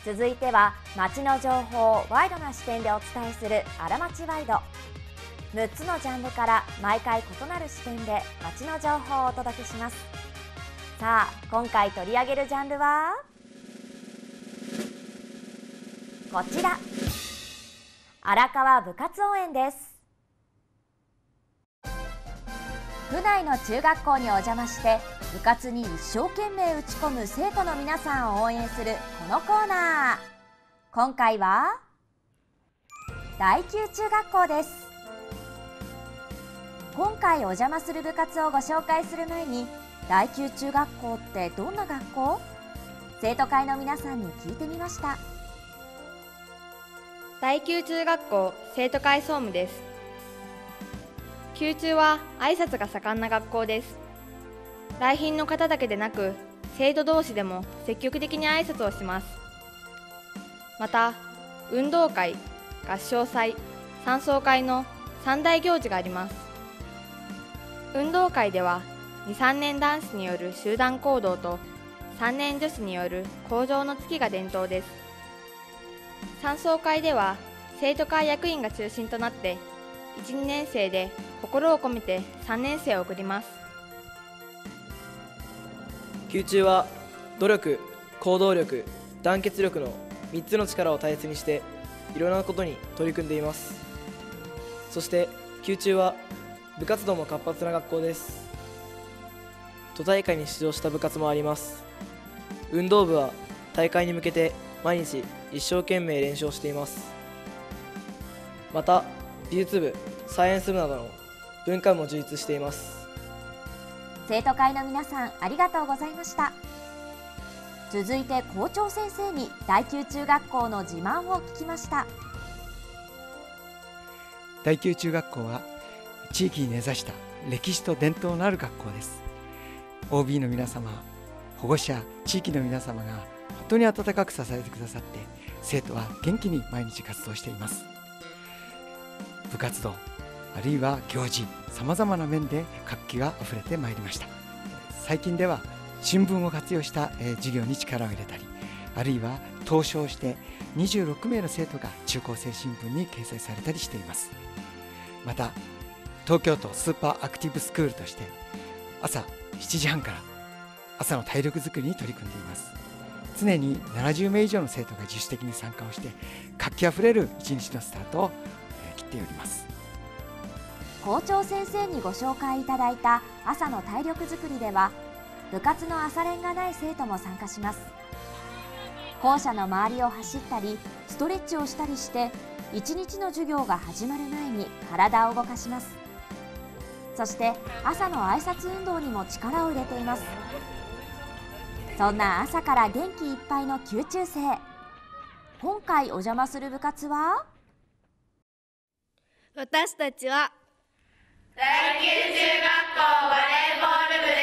続いては街の情報をワイドな視点でお伝えするあらまちワイド。6つのジャンルから毎回異なる視点で街の情報をお届けします。さあ、今回取り上げるジャンルはこちら、荒川部活応援です。府内の中学校にお邪魔して部活に一生懸命打ち込む生徒の皆さんを応援するこのコーナー。今回は第9中学校です。今回お邪魔する部活をご紹介する前に、第9中学校ってどんな学校？生徒会の皆さんに聞いてみました。 第9中学校生徒会総務です。9中は挨拶が盛んな学校です。来賓の方だけでなく、生徒同士でも積極的に挨拶をします。また、運動会、合唱祭、山荘会の3大行事があります。運動会では、2、3年男子による集団行動と、3年女子による口上の突きが伝統です。山荘会では、生徒会役員が中心となって、1、2年生で心を込めて3年生を送ります。 9中は努力、行動力、団結力の3つの力を大切にしていろんなことに取り組んでいます。そして9中は部活動も活発な学校です。都大会に出場した部活もあります。運動部は大会に向けて毎日一生懸命練習をしています。また美術部、サイエンス部などの文化部も充実しています。 生徒会の皆さん、ありがとうございました。続いて校長先生に第9中学校の自慢を聞きました。 第9中学校は地域に根ざした歴史と伝統のある学校です。 OB の皆様、保護者、地域の皆様が本当に温かく支えてくださって、生徒は元気に毎日活動しています。部活動、あるいは行事、さまざまな面で活気があふれてまいりました。最近では新聞を活用した授業に力を入れたり、あるいは投書して26名の生徒が中高生新聞に掲載されたりしています。また東京都スーパーアクティブスクールとして朝7時半から朝の体力づくりに取り組んでいます。常に70名以上の生徒が自主的に参加をして、活気あふれる一日のスタートを切っております。 校長先生にご紹介いただいた朝の体力づくりでは、部活の朝練がない生徒も参加します。校舎の周りを走ったりストレッチをしたりして、一日の授業が始まる前に体を動かします。そして朝の挨拶運動にも力を入れています。そんな朝から元気いっぱいの9中生、今回お邪魔する部活は、 私たちは第9中学校バレーボール部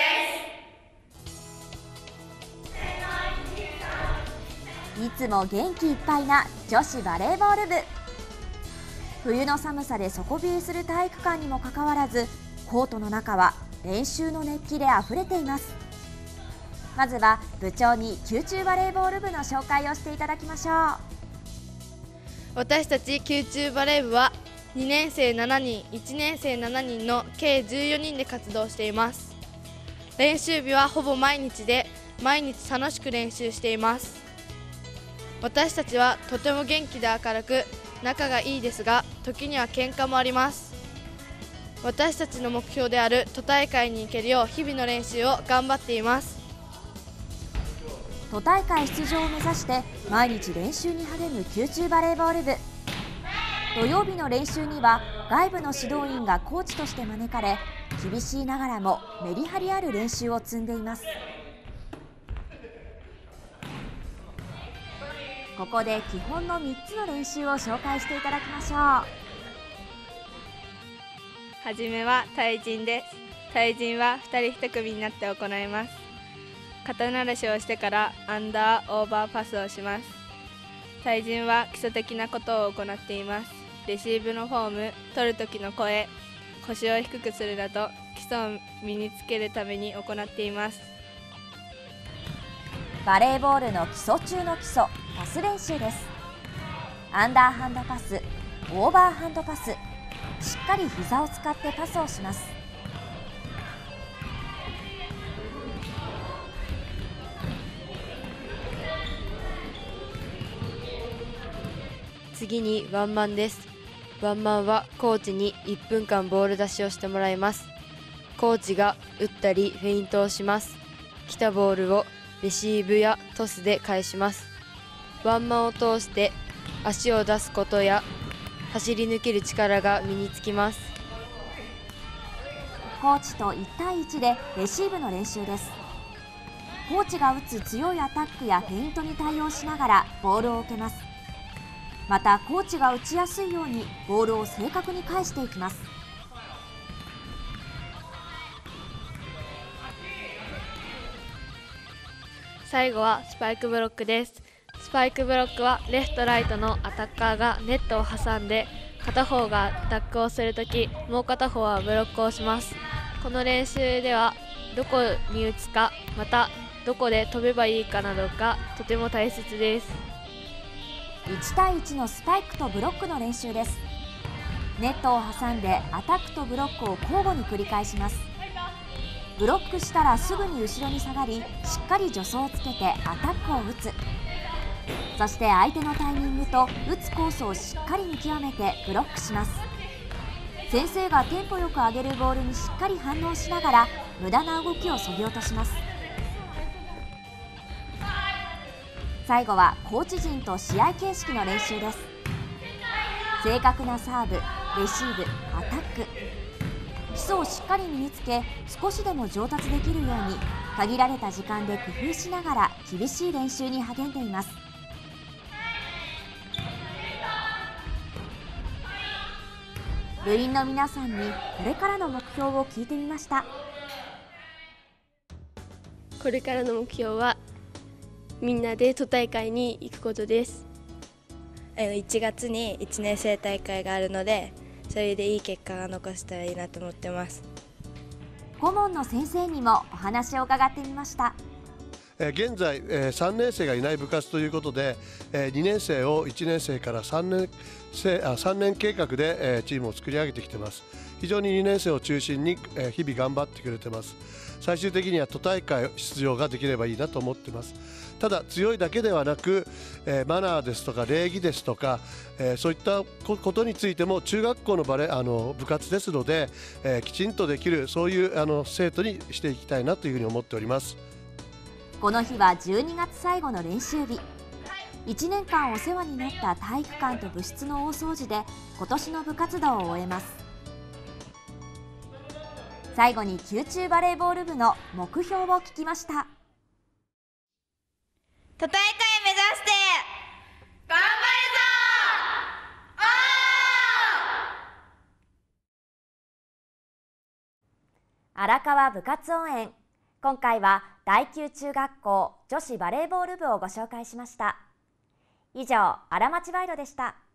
です。 いつも元気いっぱいな女子バレーボール部。冬の寒さで底冷えする体育館にもかかわらず、コートの中は練習の熱気であふれています。まずは部長に9中バレーボール部の紹介をしていただきましょう。 私たち9中バレー部は2年生7人、1年生7人の計14人で活動しています。練習日はほぼ毎日で、毎日楽しく練習しています。私たちはとても元気で明るく、仲がいいですが、時には喧嘩もあります。私たちの目標である都大会に行けるよう日々の練習を頑張っています。 都大会出場を目指して毎日練習に励む9中バレーボール部。土曜日の練習には外部の指導員がコーチとして招かれ、厳しいながらもメリハリある練習を積んでいます。ここで基本の3つの練習を紹介していただきましょう。 はじめは対人です。対人は2人1組になって行います。肩慣らしをしてからアンダー、オーバーパスをします。対人は基礎的なことを行っています。レシーブのフォーム、取る時の声、腰を低くするなど基礎を身につけるために行っています。 バレーボールの基礎中の基礎、パス練習です。アンダーハンドパス、オーバーハンドパス、しっかり膝を使ってパスをします。 次にワンマンです。ワンマンはコーチに1分間ボール出しをしてもらいます。コーチが打ったりフェイントをします。来たボールをレシーブやトスで返します。ワンマンを通して足を出すことや走り抜ける力が身につきます。 コーチと1対1でレシーブの練習です。コーチが打つ強いアタックやフェイントに対応しながらボールを受けます。またコーチが打ちやすいようにボールを正確に返していきます。 最後はスパイクブロックです。スパイクブロックはレフトライトのアタッカーがネットを挟んで片方がダックをするとき、もう片方はブロックをします。この練習ではどこに打つか、またどこで飛べばいいかなどがとても大切です。 1対1のスパイクとブロックの練習です。ネットを挟んでアタックとブロックを交互に繰り返します。ブロックしたらすぐに後ろに下がり、しっかり助走をつけてアタックを打つ。そして相手のタイミングと打つコースをしっかり見極めてブロックします。先生がテンポよく上げるボールにしっかり反応しながら無駄な動きを削ぎ落とします。最後はコーチ陣と試合形式の練習です。正確なサーブ、レシーブ、アタック、基礎をしっかり身につけ、少しでも上達できるように限られた時間で工夫しながら厳しい練習に励んでいます。部員の皆さんにこれからの目標を聞いてみました。 これからの目標はみんなで都大会に行くことです。 1月に1年生大会があるので、それでいい結果が残せたらいいなと思ってます。 顧問の先生にもお話を伺ってみました。 現在3年生がいない部活ということで、2年生を1年生から3年計画でチームを作り上げてきています。非常に2年生を中心に日々頑張ってくれています。最終的には都大会出場ができればいいなと思っています。ただ強いだけではなく、マナーですとか礼儀ですとか、そういったことについても中学校の部活ですので、きちんとできるそういう生徒にしていきたいなというふうに思っております。 この日は12月最後の練習日。1年間お世話になった体育館と部室の大掃除で今年の部活動を終えます。最後に宮中バレーボール部の目標を聞きました。 都大会目指して頑張るぞ荒川部活応援。今回は第9中学校女子バレーボール部をご紹介しました。以上、荒町ワイドでした。